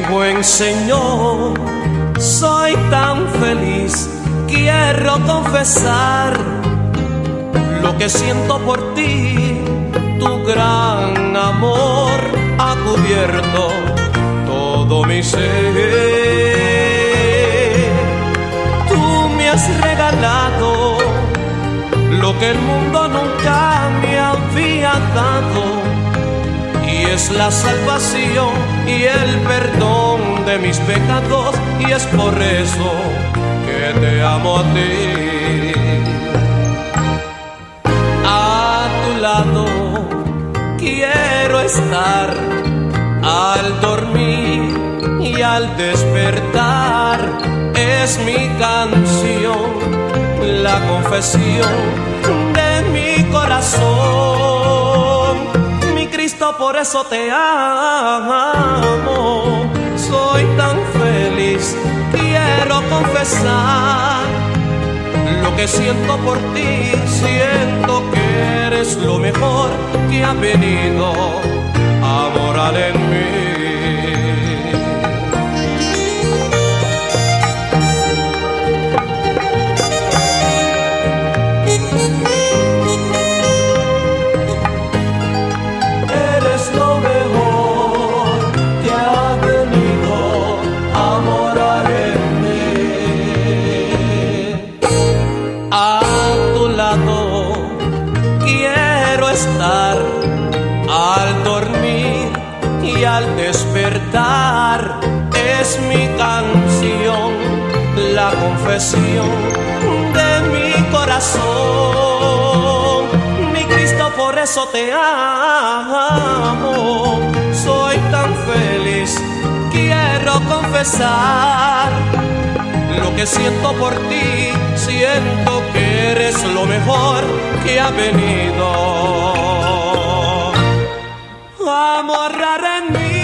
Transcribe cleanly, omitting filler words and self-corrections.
buen Señor, soy tan feliz. Quiero confesar lo que siento por ti. Tu gran amor ha cubierto todo mi ser. Tú me has regalado lo que el mundo nunca me había dado, y es la salvación y el perdón de mis pecados, y es por eso que te amo a ti. A tu lado quiero estar al dormir y al despertar. Es mi canción, la confesión de mi corazón. Mi Cristo, por eso te amo. Soy tan feliz, quiero confesar lo que siento por ti. Siento que eres lo mejor que ha venido a morar en mí. Eres lo mejor que ha venido a morar en mí. A tu lado quiero estar al dormir y al despertar. Es mi canción, la confesión de mi corazón. Mi Cristo, por eso te amo. Soy tan feliz, quiero confesar lo que siento por ti. Siento que eres lo mejor que ha venido a morar en mí.